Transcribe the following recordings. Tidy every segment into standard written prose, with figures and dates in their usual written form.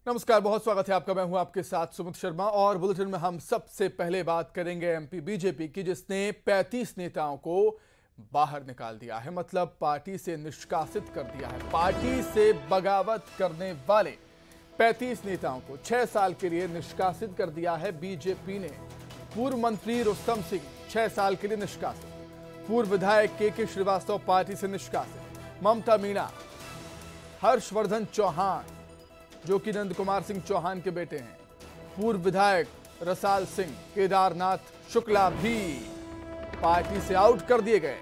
नमस्कार, बहुत स्वागत है आपका। मैं हूं आपके साथ सुमित शर्मा और बुलेटिन में हम सबसे पहले बात करेंगे एमपी बीजेपी की, जिसने 35 नेताओं को बाहर निकाल दिया है। मतलब पार्टी से निष्कासित कर दिया है। पार्टी से बगावत करने वाले 35 नेताओं को 6 साल के लिए निष्कासित कर दिया है बीजेपी ने। पूर्व मंत्री रुस्तम सिंह 6 साल के लिए निष्कासित, पूर्व विधायक के श्रीवास्तव पार्टी से निष्कासित, ममता मीणा, हर्षवर्धन चौहान जो कि नंद कुमार सिंह चौहान के बेटे हैं, पूर्व विधायक रसाल सिंह, केदारनाथ शुक्ला भी पार्टी से आउट कर दिए गए।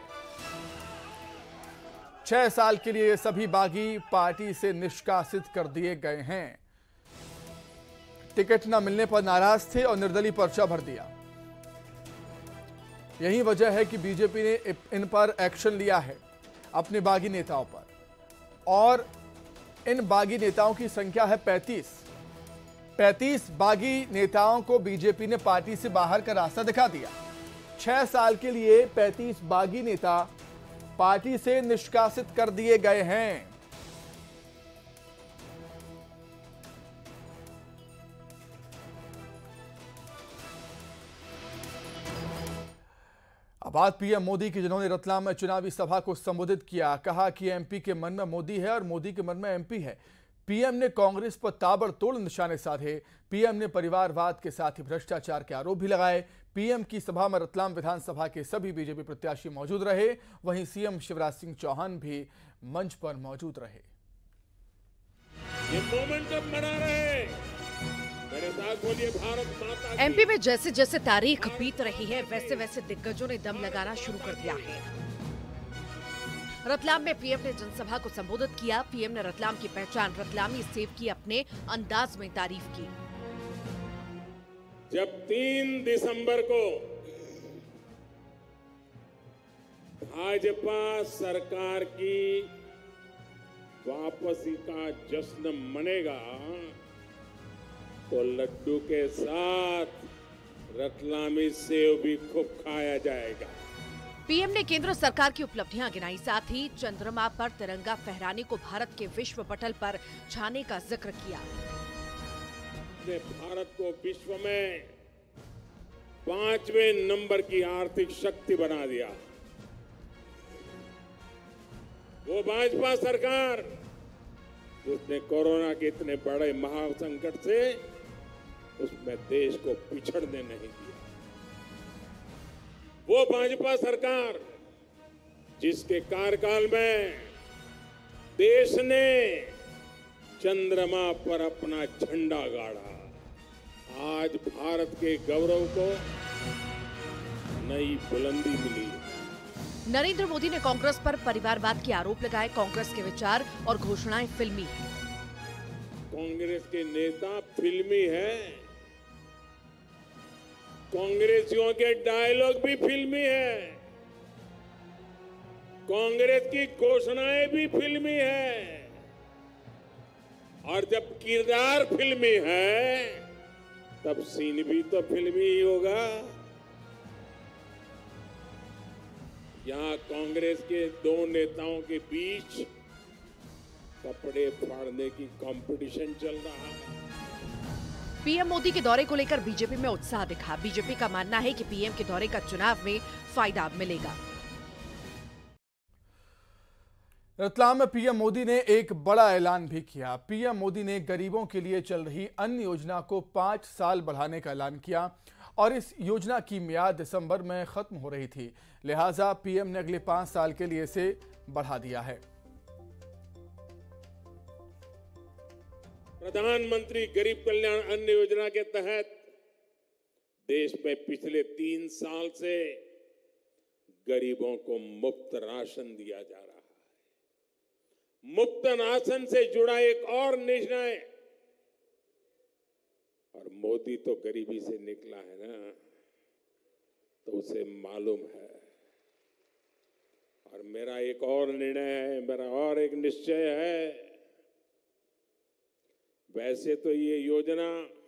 6 साल के लिए ये सभी बागी पार्टी से निष्कासित कर दिए गए हैं। टिकट न मिलने पर नाराज थे और निर्दलीय पर्चा भर दिया। यही वजह है कि बीजेपी ने इन पर एक्शन लिया है, अपने बागी नेताओं पर। और इन बागी नेताओं की संख्या है 35 बागी नेताओं को बीजेपी ने पार्टी से बाहर का रास्ता दिखा दिया। 6 साल के लिए 35 बागी नेता पार्टी से निष्कासित कर दिए गए हैं। अब बात पीएम मोदी की, जिन्होंने रतलाम में चुनावी सभा को संबोधित किया। कहा कि एमपी के मन में मोदी है और मोदी के मन में एमपी है। पीएम ने कांग्रेस पर ताबड़तोड़ निशाने साधे। पीएम ने परिवारवाद के साथ ही भ्रष्टाचार के आरोप भी लगाए। पीएम की सभा में रतलाम विधानसभा के सभी बीजेपी प्रत्याशी मौजूद रहे। वहीं सीएम शिवराज सिंह चौहान भी मंच पर मौजूद रहे। ये मोमेंटम बना रहे, मेरे साथ बोलिए भारत माता की। एमपी में जैसे जैसे तारीख बीत रही है, वैसे वैसे दिग्गजों ने दम लगाना शुरू कर दिया है। रतलाम में पीएम ने जनसभा को संबोधित किया। पीएम ने रतलाम की पहचान रतलामी सेव की अपने अंदाज में तारीफ की। जब 3 दिसंबर को भाजपा सरकार की वापसी का जश्न मनेगा तो लड्डू के साथ रतलामी सेव भी खूब खाया जाएगा। पीएम ने केंद्र सरकार की उपलब्धियां गिनाई। साथ ही चंद्रमा पर तिरंगा फहराने को भारत के विश्व पटल पर छाने का जिक्र किया। ने भारत को विश्व में 5वें नंबर की आर्थिक शक्ति बना दिया। वो भाजपा सरकार जिसने कोरोना के इतने बड़े महासंकट से उसमें देश को पिछड़ने नहीं दिया। वो भाजपा सरकार जिसके कार्यकाल में देश ने चंद्रमा पर अपना झंडा गाड़ा। आज भारत के गौरव को नई बुलंदी मिली। नरेंद्र मोदी ने कांग्रेस पर परिवारवाद के आरोप लगाए। कांग्रेस के विचार और घोषणाएं फिल्मी हैं। कांग्रेस के नेता फिल्मी हैं। कांग्रेसियों के डायलॉग भी फिल्मी हैं। कांग्रेस की घोषणाएं भी फिल्मी हैं। और जब किरदार फिल्मी है तब सीन भी तो फिल्मी ही होगा। यहां कांग्रेस के 2 नेताओं के बीच कपड़े फाड़ने की कंपटीशन चल रहा है। पीएम मोदी के दौरे को लेकर बीजेपी में उत्साह दिखा। बीजेपी का मानना है कि पीएम के दौरे का चुनाव में फायदा मिलेगा। रतलाम में पीएम मोदी ने एक बड़ा ऐलान भी किया। पीएम मोदी ने गरीबों के लिए चल रही अन्य योजना को 5 साल बढ़ाने का ऐलान किया और इस योजना की मियाद दिसंबर में खत्म हो रही थी। लिहाजा पीएम ने अगले 5 साल के लिए इसे बढ़ा दिया है। प्रधानमंत्री गरीब कल्याण अन्न योजना के तहत देश में पिछले 3 साल से गरीबों को मुफ्त राशन दिया जा रहा है। मुफ्त राशन से जुड़ा एक और निर्णय, और मोदी तो गरीबी से निकला है ना, तो उसे मालूम है। और मेरा एक और निर्णय है, मेरा और एक निश्चय है। वैसे तो ये योजना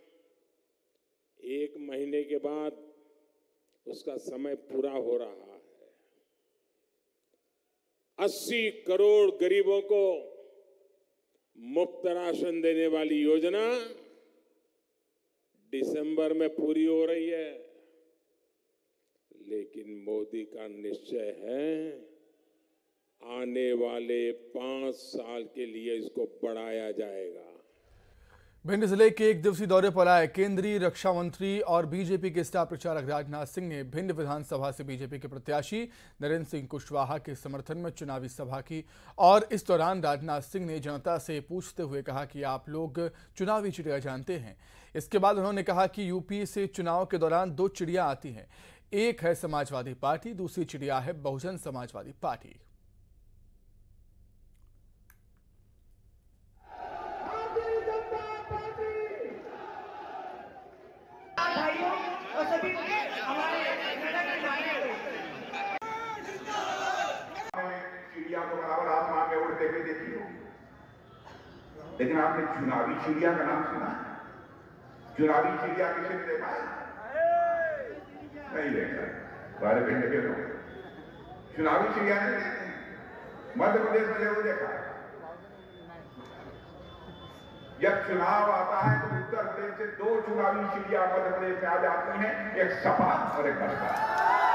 1 महीने के बाद उसका समय पूरा हो रहा है। 80 करोड़ गरीबों को मुफ्त राशन देने वाली योजना दिसंबर में पूरी हो रही है, लेकिन मोदी का निश्चय है आने वाले 5 साल के लिए इसको बढ़ाया जाएगा। भिंड जिले के एक दिवसीय दौरे पर आए केंद्रीय रक्षा मंत्री और बीजेपी के स्टार प्रचारक राजनाथ सिंह ने भिंड विधानसभा से बीजेपी के प्रत्याशी नरेंद्र सिंह कुशवाहा के समर्थन में चुनावी सभा की और इस दौरान राजनाथ सिंह ने जनता से पूछते हुए कहा कि आप लोग चुनावी चिड़िया जानते हैं। इसके बाद उन्होंने कहा कि यूपी से चुनाव के दौरान 2 चिड़िया आती हैं, एक है समाजवादी पार्टी, दूसरी चिड़िया है बहुजन समाजवादी पार्टी। चिड़िया को बराबर आसमान में उड़ते हुए देखी हो, लेकिन आपने चुनावी चिड़िया का नाम सुना है? चुनावी चिड़िया किसी ने देखा है? नहीं देखा। बारे भिंड के लोग चुनावी चिड़िया नहीं देखते। मध्य प्रदेश में जरूर देखा है। जब चुनाव आता है तो उत्तर प्रदेश से 2 चुनावी चिड़िया मध्य प्रदेश में आ जाती हैं, एक सपा और एक बसपा।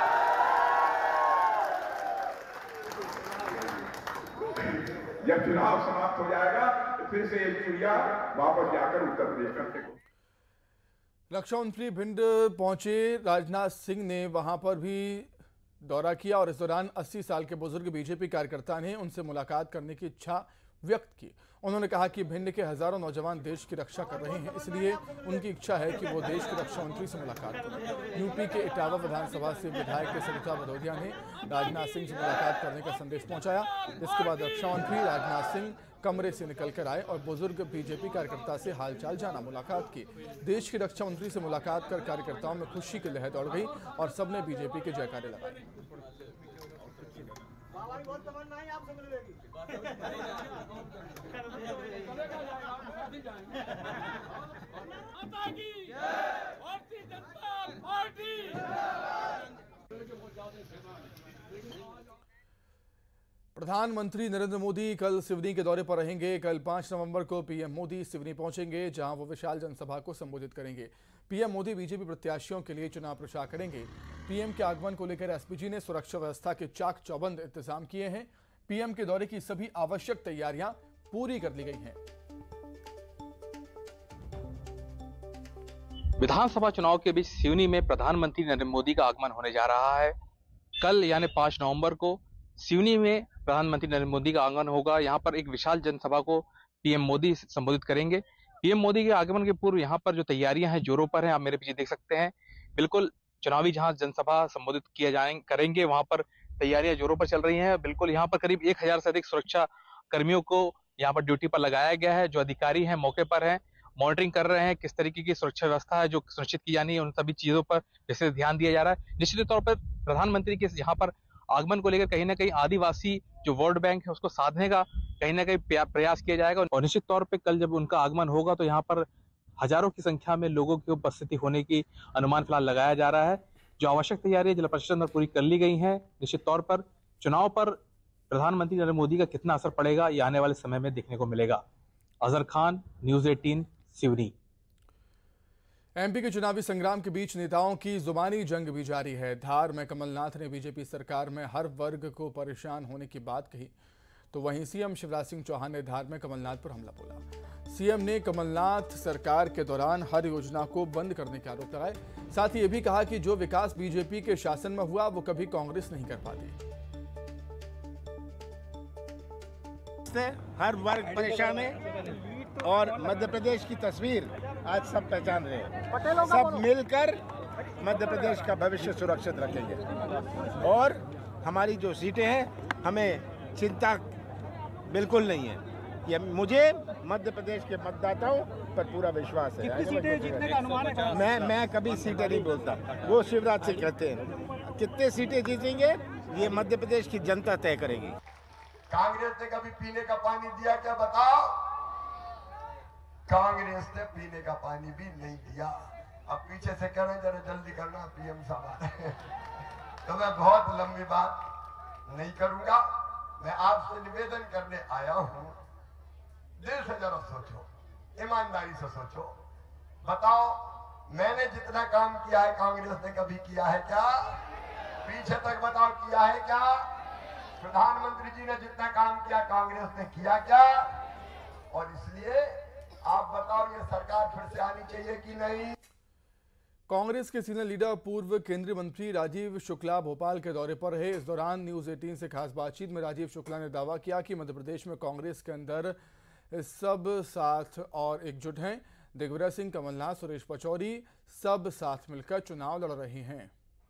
जब चुनाव समाप्त हो जाएगा तो फिर से एक चिड़िया वापस जाकर उत्तर प्रदेश करते। रक्षा मंत्री भिंड पहुंचे राजनाथ सिंह ने वहां पर भी दौरा किया और इस दौरान 80 साल के बुजुर्ग बीजेपी कार्यकर्ता ने उनसे मुलाकात करने की इच्छा व्यक्त की। उन्होंने कहा कि भिंड के हजारों नौजवान देश की रक्षा कर रहे हैं, इसलिए उनकी इच्छा है कि वो देश के रक्षा मंत्री से मुलाकात करें। यूपी के इटावा विधानसभा से विधायक सरिता भदौरिया ने राजनाथ सिंह से मुलाकात करने का संदेश पहुंचाया। इसके बाद रक्षा मंत्री राजनाथ सिंह कमरे से निकलकर आए और बुजुर्ग बीजेपी कार्यकर्ता से हालचाल जाना मुलाकात की। देश के रक्षा मंत्री से मुलाकात कर कार्यकर्ताओं में खुशी की लहर दौड़ गई और सबने बीजेपी के जयकारे लगाए। बहुत तमन्नाएं आपसे मिलेगी। भारतीय जनता पार्टी। प्रधानमंत्री नरेंद्र मोदी कल सिवनी के दौरे पर रहेंगे। कल 5 नवंबर को पीएम मोदी सिवनी पहुंचेंगे, जहां वो विशाल जनसभा को संबोधित करेंगे। पीएम मोदी बीजेपी प्रत्याशियों के लिए चुनाव प्रचार करेंगे। पीएम के आगमन को लेकर एसपीजी ने सुरक्षा व्यवस्था के चाक चौबंद इंतजाम किए हैं। पीएम के दौरे की सभी आवश्यक तैयारियां पूरी कर ली गई हैं। विधानसभा चुनाव के बीच सिवनी में प्रधानमंत्री नरेंद्र मोदी का आगमन होने जा रहा है। कल यानी 5 नवंबर को सिवनी में प्रधानमंत्री नरेंद्र मोदी का आगमन होगा। यहाँ पर एक विशाल जनसभा को पीएम मोदी संबोधित करेंगे। पीएम मोदी के आगमन के पूर्व यहाँ पर जो तैयारियां हैं जोरों पर हैं, आप मेरे पीछे देख सकते हैं। बिल्कुल चुनावी जहां जनसभा संबोधित करेंगे वहां पर तैयारियां जोरों पर चल रही हैं। बिल्कुल यहाँ पर करीब 1000 से अधिक सुरक्षा कर्मियों को यहाँ पर ड्यूटी पर लगाया गया है। जो अधिकारी हैं मौके पर हैं, मॉनिटरिंग कर रहे हैं किस तरीके की सुरक्षा व्यवस्था है जो सुनिश्चित की जानी है, उन सभी चीजों पर विशेष ध्यान दिया जा रहा है। निश्चित तौर पर प्रधानमंत्री के यहाँ पर आगमन को लेकर कहीं ना कहीं आदिवासी जो वोट बैंक है उसको साधने का कहीं ना कहीं प्रयास किया जाएगा। और निश्चित तौर पे कल जब उनका आगमन होगा तो यहाँ पर हजारों की संख्या में लोगों की उपस्थिति होने की अनुमान फिलहाल लगाया जा रहा है। जो आवश्यक तैयारियां जिला प्रशासन द्वारा पूरी कर ली गई हैं। निश्चित तौर पर चुनाव पर प्रधानमंत्री नरेंद्र मोदी का कितना असर पड़ेगा ये आने वाले समय में देखने को मिलेगा। अजहर खान, न्यूज 18, सिवनी। एमपी के चुनावी संग्राम के बीच नेताओं की जुबानी जंग भी जारी है। धार में कमलनाथ ने बीजेपी सरकार में हर वर्ग को परेशान होने की बात कही, तो वहीं सीएम शिवराज सिंह चौहान ने धार में कमलनाथ पर हमला बोला। सीएम ने कमलनाथ सरकार के दौरान हर योजना को बंद करने के आरोप लगाए। साथ ही ये भी कहा कि जो विकास बीजेपी के शासन में हुआ वो कभी कांग्रेस नहीं कर पाती। हर वर्ग परेशान है और मध्य प्रदेश की तस्वीर आज सब पहचान रहे हैं। सब मिलकर मध्य प्रदेश का भविष्य सुरक्षित रखेंगे और हमारी जो सीटें हैं हमें चिंता बिल्कुल नहीं है। ये मुझे मध्य प्रदेश के मतदाताओं पर पूरा विश्वास है। कितनी सीटें जीतने का अनुमान है? मैं कभी सीटें नहीं बोलता, वो शिवराज से कहते हैं। कितने सीटें जीतेंगे ये मध्य प्रदेश की जनता तय करेगी। कांग्रेस ने कभी पीने का पानी दिया क्या बताओ? कांग्रेस ने पीने का पानी भी नहीं दिया। अब पीछे से कह रहे जरा जल्दी करना पीएम साहब। तो मैं बहुत लंबी बात नहीं करूंगा। मैं आपसे निवेदन करने आया हूं, दिल से जरा सोचो, ईमानदारी से सोचो, बताओ मैंने जितना काम किया है कांग्रेस ने कभी किया है क्या? पीछे तक बताओ किया है क्या? प्रधानमंत्री जी ने जितना काम किया कांग्रेस ने किया क्या? और इसलिए आप बताओ ये सरकार फिर से आनी चाहिए कि नहीं? कांग्रेस के सीनियर लीडर पूर्व केंद्रीय मंत्री राजीव शुक्ला भोपाल के दौरे पर है। इस दौरान न्यूज 18 से खास बातचीत में राजीव शुक्ला ने दावा किया कि मध्य प्रदेश में कांग्रेस के अंदर सब साथ और एकजुट हैं। दिग्विजय सिंह, कमलनाथ, सुरेश पचौरी सब साथ मिलकर चुनाव लड़ रहे हैं।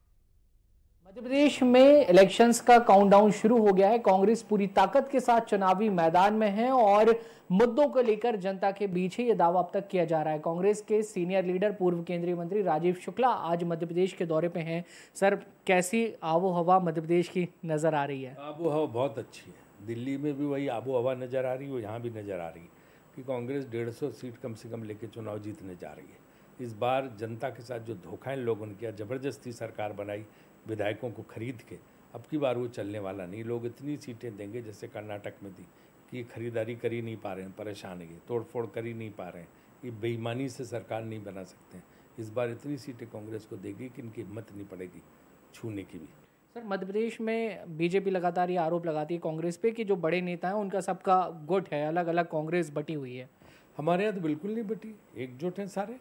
मध्य प्रदेश में इलेक्शंस का काउंटडाउन शुरू हो गया है। कांग्रेस पूरी ताकत के साथ चुनावी मैदान में है और मुद्दों को लेकर जनता के बीच ही यह दावा अब तक किया जा रहा है। कांग्रेस के सीनियर लीडर पूर्व केंद्रीय मंत्री राजीव शुक्ला आज मध्य प्रदेश के दौरे पे हैं। सर, कैसी आबो हवा मध्य प्रदेश की नजर आ रही है? आबो हवा बहुत अच्छी है। दिल्ली में भी वही आबो हवा नजर आ रही है, यहाँ भी नजर आ रही है कि कांग्रेस 150 सीट कम से कम लेके चुनाव जीतने जा रही है। इस बार जनता के साथ जो धोखा इन लोगों ने किया, ज़बरदस्ती सरकार बनाई विधायकों को खरीद के, अब की बार वो चलने वाला नहीं। लोग इतनी सीटें देंगे जैसे कर्नाटक में दी कि खरीदारी कर ही नहीं पा रहे हैं, परेशान है, तोड़फोड़ कर ही नहीं पा रहे हैं, ये बेईमानी से सरकार नहीं बना सकते हैं। इस बार इतनी सीटें कांग्रेस को देगी कि इनकी हिम्मत नहीं पड़ेगी छूने की भी। सर, मध्य प्रदेश में बीजेपी लगातार ये आरोप लगाती है कांग्रेस पे कि जो बड़े नेता हैं उनका सबका गुट है, अलग अलग कांग्रेस बटी हुई है। हमारे यहाँ तो बिल्कुल नहीं बटी, एकजुट हैं सारे,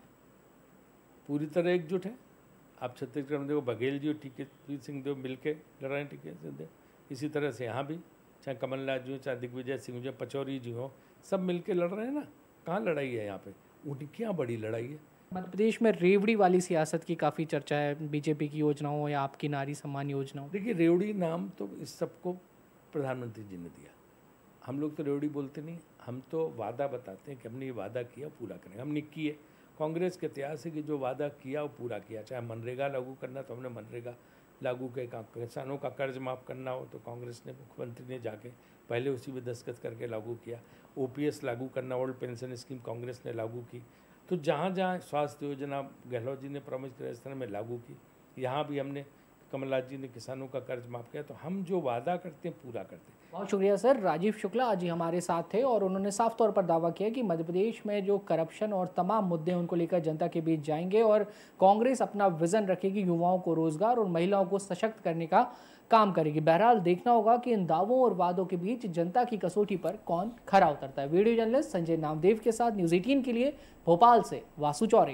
पूरी तरह एकजुट हैं। आप छत्तीसगढ़ में देखो, बघेल जी और टीके सिंहदेव मिल के लड़ रहे हैं, टीके सिंहदेव। इसी तरह से यहाँ भी चाहे कमलनाथ जी हो, चाहे दिग्विजय सिंह जी, पचौरी जी हो, सब मिल के लड़ रहे हैं ना। कहाँ लड़ाई है यहाँ पे? उनकी क्या बड़ी लड़ाई है? मध्य प्रदेश में रेवड़ी वाली सियासत की काफ़ी चर्चा है, बीजेपी की योजनाओं या आपकी नारी सम्मान योजनाओं। देखिए, रेवड़ी नाम तो इस सबको प्रधानमंत्री जी ने दिया। हम लोग तो रेवड़ी बोलते नहीं, हम तो वादा बताते हैं कि हमने ये वादा किया पूरा करेंगे। हमने किए। कांग्रेस के इतिहास है कि जो वादा किया वो पूरा किया। चाहे मनरेगा लागू करना तो हमने मनरेगा लागू किया, किसानों का कर्ज माफ़ करना हो तो कांग्रेस ने, मुख्यमंत्री ने जाके पहले उसी में दस्तखत करके लागू किया। ओपीएस लागू करना, ओल्ड पेंशन स्कीम कांग्रेस ने लागू की। तो जहाँ जहाँ स्वास्थ्य योजना गहलोत जी ने प्रॉमिस किया इस तरह में लागू की। यहाँ भी हमने, कमलनाथ जी ने किसानों का कर्ज माफ़ किया। तो हम जो वादा करते हैं पूरा करते हैं। बहुत शुक्रिया सर। राजीव शुक्ला आज ही हमारे साथ थे और उन्होंने साफ तौर पर दावा किया कि मध्य प्रदेश में जो करप्शन और तमाम मुद्दे उनको लेकर जनता के बीच जाएंगे और कांग्रेस अपना विजन रखेगी, युवाओं को रोजगार और महिलाओं को सशक्त करने का काम करेगी। बहरहाल देखना होगा कि इन दावों और वादों के बीच जनता की कसौटी पर कौन खरा उतरता है। वीडियो जर्नलिस्ट संजय नामदेव के साथ न्यूज 18 के लिए भोपाल से वासु चौरे।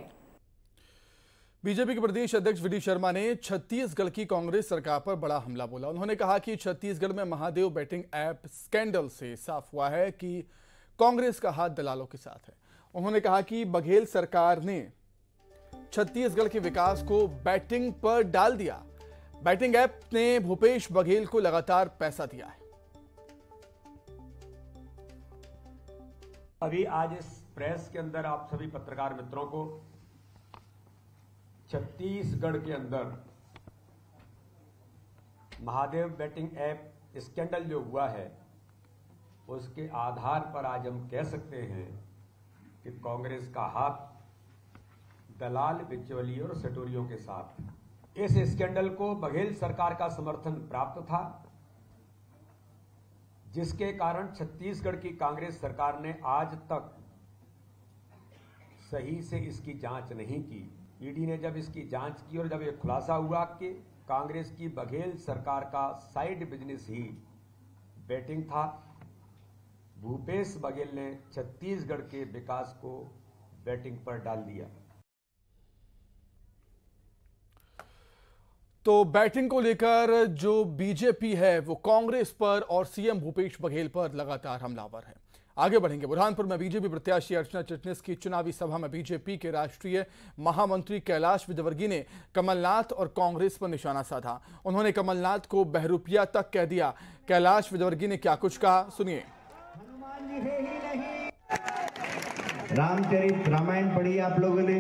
बीजेपी के प्रदेश अध्यक्ष वी डी शर्मा ने छत्तीसगढ़ की कांग्रेस सरकार पर बड़ा हमला बोला। उन्होंने कहा कि छत्तीसगढ़ में महादेव बेटिंग ऐप स्कैंडल से साफ हुआ है कि कांग्रेस का हाथ दलालों के साथ है। उन्होंने कहा कि बघेल सरकार ने छत्तीसगढ़ के विकास को बैटिंग पर डाल दिया। बैटिंग ऐप ने भूपेश बघेल को लगातार पैसा दिया है। अभी आज इस प्रेस के अंदर आप सभी पत्रकार मित्रों को छत्तीसगढ़ के अंदर महादेव बेटिंग ऐप स्कैंडल जो हुआ है उसके आधार पर आज हम कह सकते हैं कि कांग्रेस का हाथ दलाल, बिचौलियों और सटोरियों के साथ। इस स्कैंडल को बघेल सरकार का समर्थन प्राप्त था, जिसके कारण छत्तीसगढ़ की कांग्रेस सरकार ने आज तक सही से इसकी जांच नहीं की। ईडी ने जब इसकी जांच की और जब यह खुलासा हुआ कि कांग्रेस की बघेल सरकार का साइड बिजनेस ही बेटिंग था, भूपेश बघेल ने छत्तीसगढ़ के विकास को बेटिंग पर डाल दिया। तो बैटिंग को लेकर जो बीजेपी है वो कांग्रेस पर और सीएम भूपेश बघेल पर लगातार हमलावर है। आगे बढ़ेंगे। बुरहानपुर में बीजेपी प्रत्याशी अर्चना चिटनिस की चुनावी सभा में बीजेपी के राष्ट्रीय महामंत्री कैलाश विजयवर्गीय ने कमलनाथ और कांग्रेस पर निशाना साधा। उन्होंने कमलनाथ को बहरूपिया तक कह दिया। कैलाश विजयवर्गीय ने क्या कुछ कहा, सुनिए। रामचरित रामायण पढ़ी आप लोगों ने।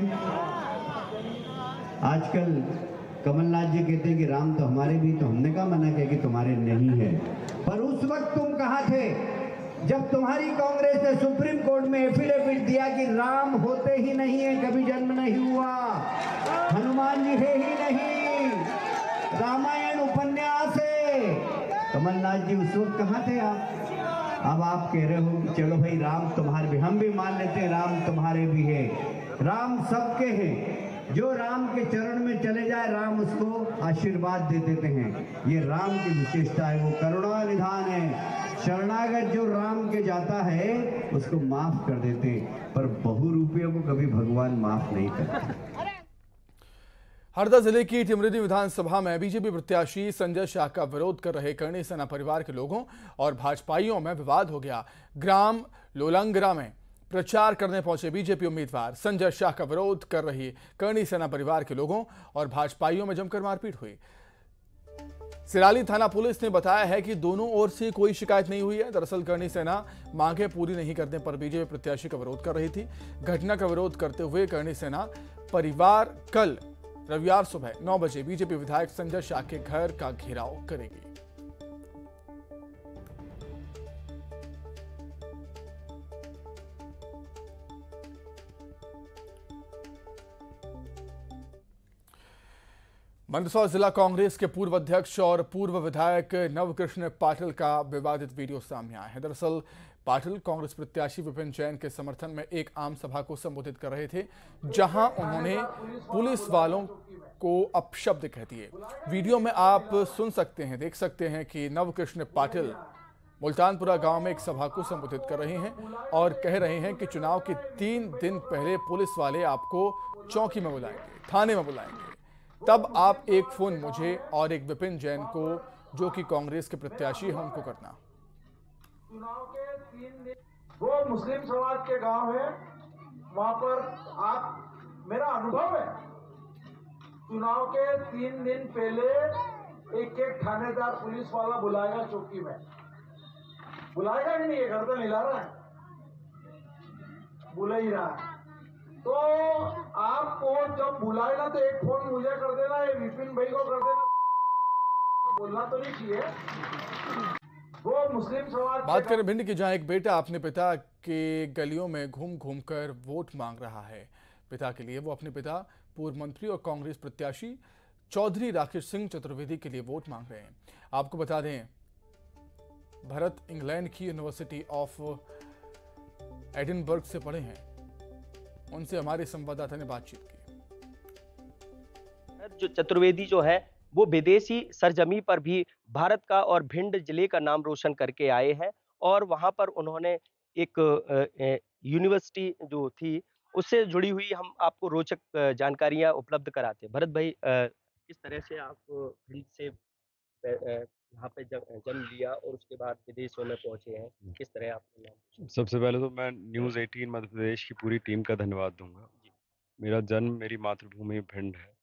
आजकल कमलनाथ जी कहते हैं कि राम तो हमारे भी, तो हमने कहा मना किया कि तुम्हारे नहीं है। पर उस वक्त तुम कहाँ थे जब तुम्हारी कांग्रेस ने सुप्रीम कोर्ट में एफिडेविट दिया कि राम होते ही नहीं है, कभी जन्म नहीं हुआ, हनुमान जी है ही नहीं, रामायण उपन्यास है। कमलनाथ जी उस वक्त कहाँ थे आप? अब आप कह रहे हो कि चलो भाई राम तुम्हारे भी, हम भी मान लेते हैं राम तुम्हारे भी है। राम सबके हैं, जो राम के चरण में चले जाए राम उसको आशीर्वाद दे देते हैं। ये राम की विशेषता है, वो करुणा निधान है। शरणागत जो राम के जाता है उसको माफ कर देते हैं, पर बहुरूपियों को कभी भगवान माफ नहीं करते। हरदा जिले की टिमरेनी विधानसभा में बीजेपी प्रत्याशी संजय शाह का विरोध कर रहे करणी सेना परिवार के लोगों और भाजपाइयों में विवाद हो गया। ग्राम लोलंगरा में प्रचार करने पहुंचे बीजेपी उम्मीदवार संजय शाह का विरोध कर रही करणी सेना परिवार के लोगों और भाजपाइयों में जमकर मारपीट हुई। सिराली थाना पुलिस ने बताया है कि दोनों ओर से कोई शिकायत नहीं हुई है। दरअसल करणी सेना मांगे पूरी नहीं करने पर बीजेपी प्रत्याशी का विरोध कर रही थी। घटना का विरोध करते हुए करणी सेना परिवार कल रविवार सुबह 9 बजे बीजेपी विधायक संजय शाह के घर का घेराव करेगी। मंदसौर जिला कांग्रेस के पूर्व अध्यक्ष और पूर्व विधायक नवकृष्ण पाटिल का विवादित वीडियो सामने आया है। दरअसल पाटिल कांग्रेस प्रत्याशी विपिन जैन के समर्थन में एक आम सभा को संबोधित कर रहे थे, जहां उन्होंने पुलिस वालों को अपशब्द कह दिए। वीडियो में आप सुन सकते हैं, देख सकते हैं कि नवकृष्ण पाटिल मुल्तानपुरा गांव में एक सभा को संबोधित कर रहे हैं और कह रहे हैं कि चुनाव के 3 दिन पहले पुलिस वाले आपको चौकी में बुलाएंगे, थाने में बुलाएंगे, तब आप एक फोन मुझे और एक विपिन जैन को, जो कि कांग्रेस के प्रत्याशी हैं, उनको करना। चुनाव के 3 दिन वो मुस्लिम समाज के गांव है, वहां पर आप, मेरा अनुभव है, चुनाव के 3 दिन पहले एक थानेदार पुलिस वाला बुलाएगा चौकी में, बुलाएगा कि नहीं, ये गर्दन हिला रहा है, बुला ही रहा है। तो आपको जब बुलाएगा तो एक फोन मुझे कर देना, ये विपिन भाई को कर देना, बोलना तो नहीं चाहिए। वो मुस्लिम समाज बात करें भिंड की, जहां एक बेटा अपने पिता के गलियों में घूम घूम कर वोट मांग रहा है। पिता के लिए वो अपने पिता पूर्व मंत्री और कांग्रेस प्रत्याशी चौधरी राकेश सिंह चतुर्वेदी के लिए वोट मांग रहे हैं। आपको बता दें, भरत इंग्लैंड की यूनिवर्सिटी ऑफ एडिनबर्ग से पढ़े हैं। उनसे हमारे संवाददाता ने बातचीत की। जो चतुर्वेदी जो है वो विदेशी सरजमी पर भी भारत का और भिंड जिले का नाम रोशन करके आए हैं और वहां पर उन्होंने एक यूनिवर्सिटी जो थी उससे जुड़ी हुई हम आपको रोचक जानकारियां उपलब्ध कराते हैं। भरत भाई, किस तरह से आप भिंड से यहाँ पे जन्म लिया और उसके बाद विदेशों में पहुंचे हैं, किस तरह आपने नाम? सबसे पहले तो मैं न्यूज़ 18 मध्य प्रदेश की पूरी टीम का धन्यवाद दूंगा। मेरा जन्म, मेरी मातृभूमि भिंड है।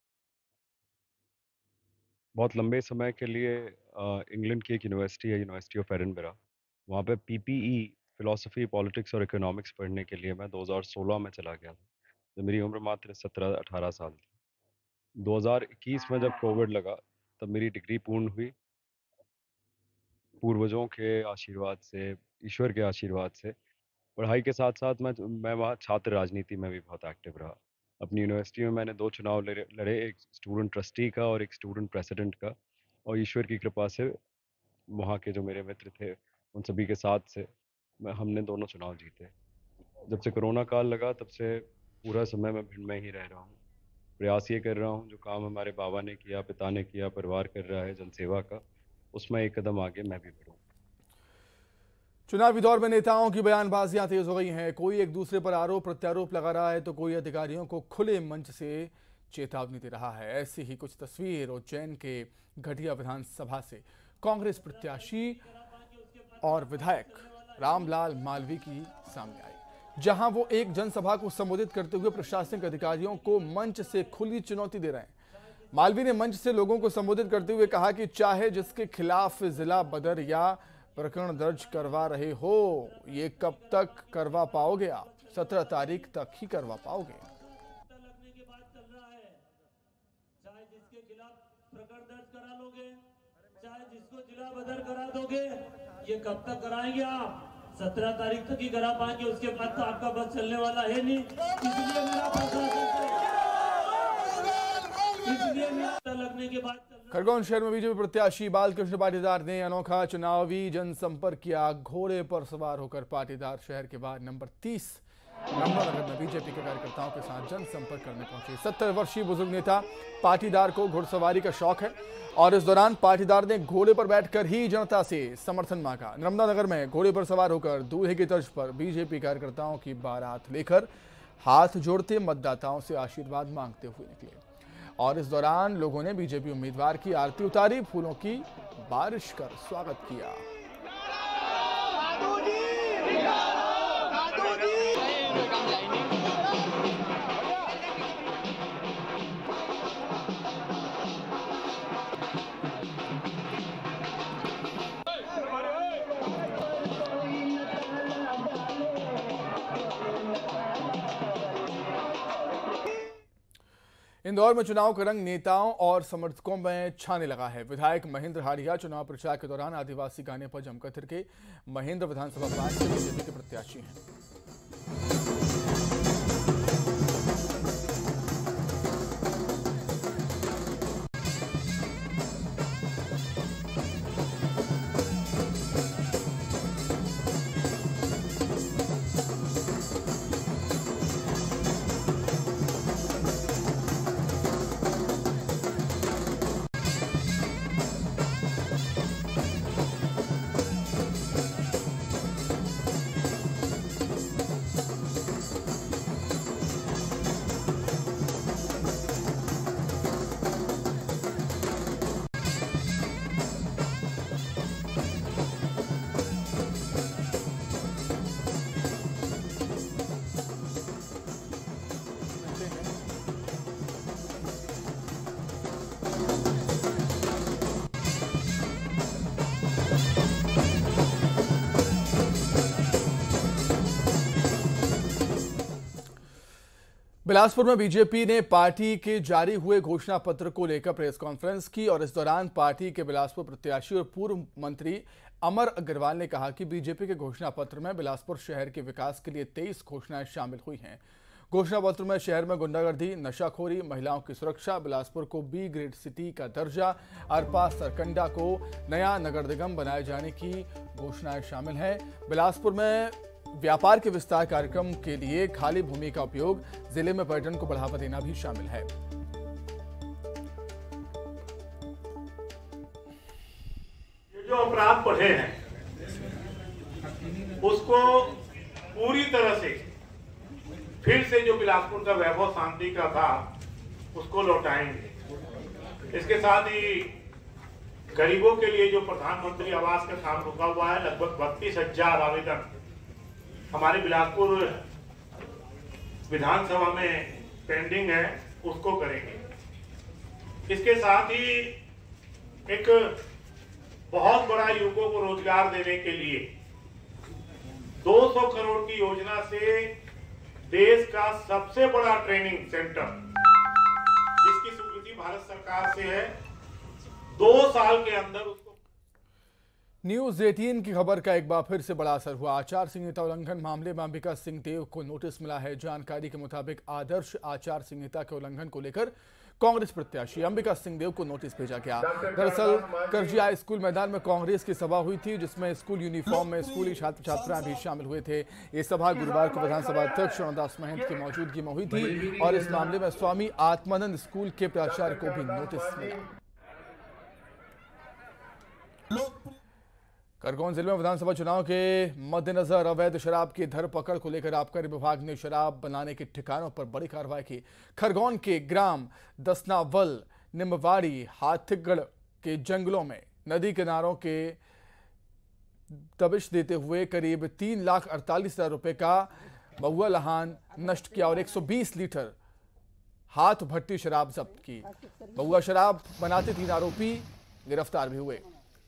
बहुत लंबे समय के लिए इंग्लैंड की एक यूनिवर्सिटी है, यूनिवर्सिटी ऑफ एडिनबरा, वहाँ पे PPE फिलॉसफी, पॉलिटिक्स और इकोनॉमिक्स पढ़ने के लिए मैं 2016 में चला गया था, जब मेरी उम्र मात्र 17-18 साल थी। 2021 में जब कोविड लगा तब मेरी डिग्री पूर्ण हुई। पूर्वजों के आशीर्वाद से, ईश्वर के आशीर्वाद से पढ़ाई के साथ साथ मैं वहाँ छात्र राजनीति में भी बहुत एक्टिव रहा। अपनी यूनिवर्सिटी में मैंने 2 चुनाव लड़े, एक स्टूडेंट ट्रस्टी का और एक स्टूडेंट प्रेसिडेंट का, और ईश्वर की कृपा से वहाँ के जो मेरे मित्र थे उन सभी के साथ से हमने दोनों चुनाव जीते। जब से कोरोना काल लगा तब से पूरा समय मैं भिंड में ही रह रहा हूँ। प्रयास ये कर रहा हूँ, जो काम हमारे बाबा ने किया, पिता ने किया, परिवार कर रहा है जनसेवा का, उसमें एक कदम आगे मैं भी बढ़ूँ। चुनावी दौर में नेताओं की बयानबाजियां तेज हो गई हैं। कोई एक दूसरे पर आरोप प्रत्यारोप लगा रहा है तो कोई अधिकारियों को खुले मंच से चेतावनी दे रहा है। ऐसी ही कुछ तस्वीर उज्जैन के घटिया विधानसभा से कांग्रेस प्रत्याशी और विधायक रामलाल मालवी की सामने आई, जहां वो एक जनसभा को संबोधित करते हुए प्रशासनिक अधिकारियों को मंच से खुली चुनौती दे रहे हैं। मालवी ने मंच से लोगों को संबोधित करते हुए कहा कि चाहे जिसके खिलाफ जिला बदर या प्रकरण दर्ज करवा रहे हो, ये कब तक करवा पाओगे आप? 17 तारीख तक ही करवा पाओगे। लगने के बाद चल रहा है, चाहे जिसके खिलाफ प्रकरण दर्ज करा लोगे, चाहे जिसको जिला बदर करा दोगे, ये कब तक कराएंगे आप? 17 तारीख तक ही करा पाएंगे, उसके बाद तो आपका बस चलने वाला है नहीं। इसलिए मेरा लगने के बाद खरगोन शहर में बीजेपी प्रत्याशी बालकृष्ण पाटीदार ने अनोखा चुनावी जनसंपर्क किया। घोड़े पर सवार होकर पाटीदार शहर के बाद नंबर 30 नगर में बीजेपी के कार्यकर्ताओं के साथ जनसंपर्क करने पहुंचे। 70 वर्षीय बुजुर्ग नेता पाटीदार को घुड़सवारी का शौक है और इस दौरान पाटीदार ने घोड़े पर बैठकर ही जनता से समर्थन मांगा। नर्मदा नगर में घोड़े पर सवार होकर दूल्हे की तर्ज पर बीजेपी कार्यकर्ताओं की बारात लेकर हाथ जोड़ते मतदाताओं से आशीर्वाद मांगते हुए निकले और इस दौरान लोगों ने बीजेपी उम्मीदवार की आरती उतारी, फूलों की बारिश कर स्वागत किया। इंदौर में चुनाव का रंग नेताओं और समर्थकों में छाने लगा है। विधायक महेंद्र हारिया चुनाव प्रचार के दौरान आदिवासी गाने पर जमकर थिरके। महेंद्र विधानसभा पार्टी से बीजेपी के प्रत्याशी हैं। बिलासपुर में बीजेपी ने पार्टी के जारी हुए घोषणा पत्र को लेकर प्रेस कॉन्फ्रेंस की और इस दौरान पार्टी के बिलासपुर प्रत्याशी और पूर्व मंत्री अमर अग्रवाल ने कहा कि बीजेपी के घोषणा पत्र में बिलासपुर शहर के विकास के लिए 23 घोषणाएं शामिल हुई हैं। घोषणा पत्र में शहर में गुंडागर्दी, नशाखोरी, महिलाओं की सुरक्षा, बिलासपुर को बी ग्रेड सिटी का दर्जा, अरपा सरकंडा को नया नगर निगम बनाए जाने की घोषणाएं शामिल हैं। बिलासपुर में व्यापार के विस्तार कार्यक्रम के लिए खाली भूमि का उपयोग, जिले में पर्यटन को बढ़ावा देना भी शामिल है। ये जो अपराध बढ़े हैं उसको पूरी तरह से फिर से जो बिलासपुर का वैभव शांति का था उसको लौटाएंगे। इसके साथ ही गरीबों के लिए जो प्रधानमंत्री आवास का काम रुका हुआ है, लगभग 32,000 आवेदन हमारे बिलासपुर विधानसभा में पेंडिंग है, उसको करेंगे। इसके साथ ही एक बहुत बड़ा युवकों को रोजगार देने के लिए 200 करोड़ की योजना से देश का सबसे बड़ा ट्रेनिंग सेंटर, जिसकी स्वीकृति भारत सरकार से है, 2 साल के अंदर उसको। न्यूज 18 की खबर का एक बार फिर से बड़ा असर हुआ। आचार संहिता उल्लंघन मामले में अंबिका सिंह देव को नोटिस मिला है। जानकारी के मुताबिक आदर्श आचार संहिता के उल्लंघन को लेकर कांग्रेस प्रत्याशी अंबिका सिंह देव को नोटिस भेजा गया। दरअसल करजिया स्कूल मैदान में कांग्रेस की सभा हुई थी, जिसमें स्कूल यूनिफॉर्म में स्कूली छात्र छात्राएं भी शामिल हुए थे। ये सभा गुरुवार को विधानसभा अध्यक्ष रणदास महंत की मौजूदगी में हुई थी और इस मामले में स्वामी आत्मानंद स्कूल के प्राचार्य को भी नोटिस मिला। खरगोन जिले में विधानसभा चुनाव के मद्देनजर अवैध शराब की धरपकड़ को लेकर आबकारी विभाग ने शराब बनाने के ठिकानों पर बड़ी कार्रवाई की। खरगोन के ग्राम दसनावल, निमवाड़ी, हाथगढ़ के जंगलों में नदी किनारों के दबिश देते हुए करीब 3,48,000 रुपए का महुआ लहान नष्ट किया और 120 लीटर हाथ भट्टी शराब जब्त की। महुआ शराब बनाते 3 आरोपी गिरफ्तार भी हुए।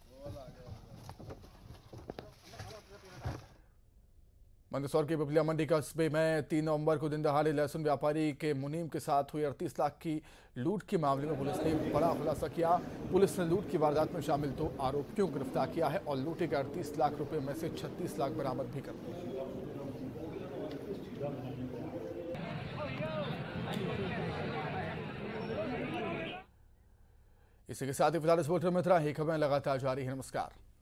मंदसौर के पिपलिया मंडी कस्बे में 3 नवंबर को दिन दहाड़े लहसुन व्यापारी के मुनीम के साथ हुई 38 लाख की लूट के मामले में पुलिस ने बड़ा खुलासा किया। पुलिस ने लूट की वारदात में शामिल 2 आरोपियों को गिरफ्तार किया है और लूटे के 38 लाख रुपए में से 36 लाख बरामद भी कर दिए। इसी के साथ ही फिलहाल इस बुलेटिन में इतना ही। खबरें लगातार जारी है। नमस्कार।